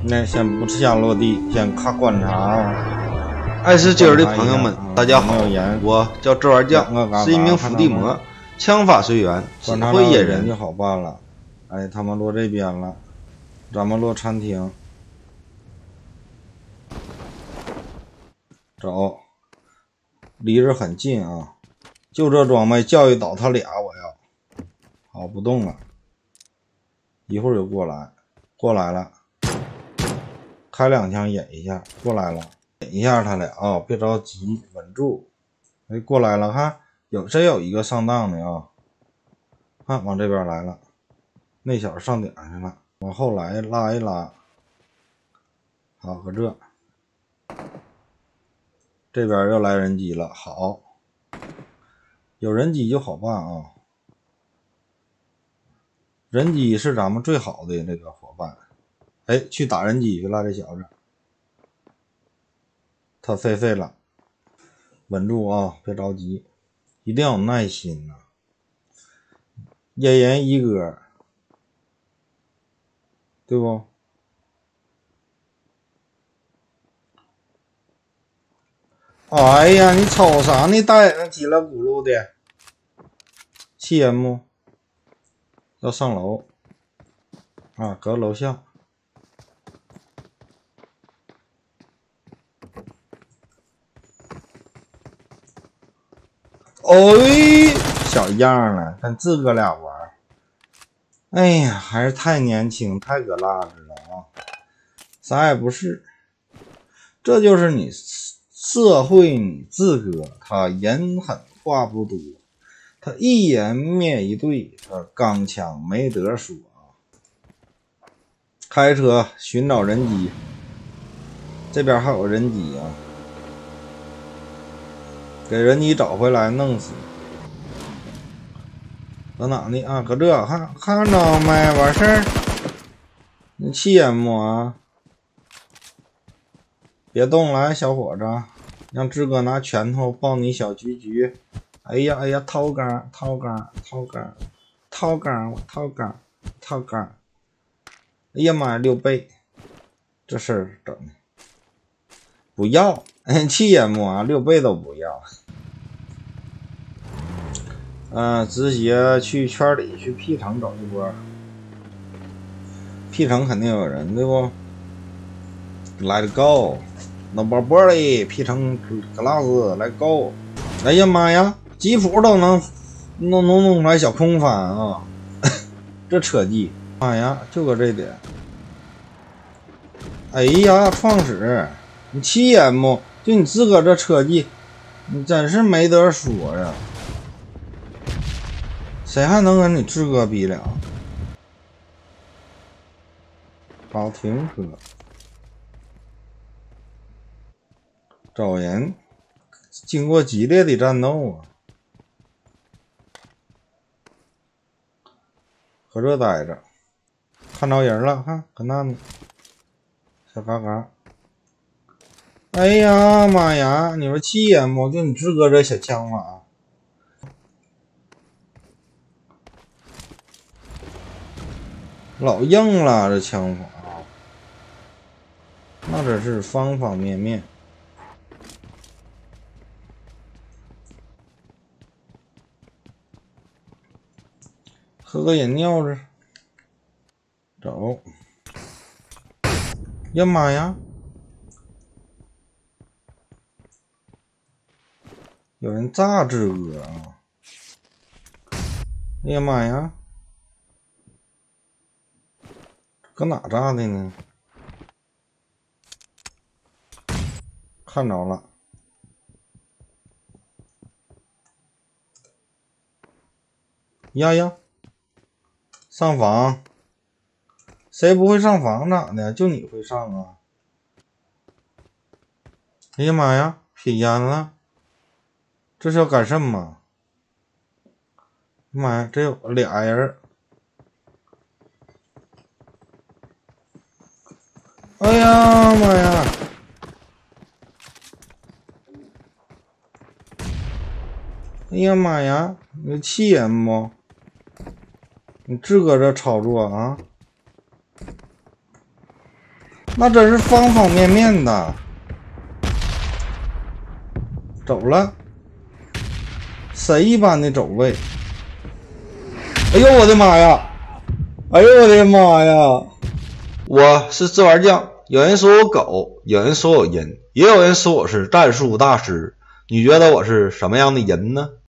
那先不下落地，先看观察啊。 爱吃鸡儿的朋友们，大家好，我叫周二将，是一名伏地魔，枪法随缘，只会野人就好办了。哎，他们落这边了，咱们落餐厅，走，离着很近啊。就这装备教育倒他俩，我要好不动了，一会儿就过来了，开2枪引一下，过来了。引一下他俩啊，别着急，稳住。哎，过来了，看真有一个上当的啊，看往这边来了，那小子上顶去了，往后来拉一拉。好，搁这边又来人机了，好，有人机就好办啊。人机是咱们最好的那个伙伴。哎，去打人机去了，这小子。他废了，稳住啊，别着急，一定要有耐心呐。一人一个，对不？哎呀，你瞅啥呢？大眼睛叽里咕噜的，气人不？要上楼啊，搁楼下。哎，小样了，跟自个俩玩。哎呀，还是太年轻，太搁辣子了啊！啥也不是，这就是你社会你自个，他人狠话不多，他一人灭一队，他刚强没得说啊！开车寻找人机，这边还有人机啊，给人机找回来弄死。搁哪呢啊？搁这看着没？完事儿，你气人不啊？别动，来，小伙子，让志哥拿拳头抱你小菊。哎呀，掏杆！哎呀妈呀，6倍，这事儿整的不要，气人不啊？6倍都不要。直接去圈里去 P 城走一波 ，P 城肯定有人，对不 ？Let go， no more P 城 glass，Let go。哎呀妈呀，吉普都能弄出来小空翻啊！这车技，妈呀，就搁这点。哎呀，创始，你气人不？就你自个这车技，你真是没得说呀！谁还能跟你志哥比了？好，停车，找人。经过激烈的战斗啊，搁这待着，看着人了，看搁那呢，小嘎嘎。哎呀妈呀，你说气人不？就你志哥这小枪法，老硬了，这枪法，那真是方方面面。喝个饮料子，走。呀妈呀！有人炸志哥啊！哎呀妈呀！搁哪炸的呢？看着了。呀，上房，谁不会上房咋的？就你会上啊！哎呀妈呀，瞥烟了，这是要干什么？妈呀，这有俩人！哎呀妈呀！哎呀妈呀，你气人不？你自个这操作啊！ 那真是方方面面的。走了，谁一般的走位？哎呦我的妈呀！哎呦我的妈呀！ 我是自玩酱，有人说我狗，有人说我人，也有人说我是战术大师。你觉得我是什么样的人呢？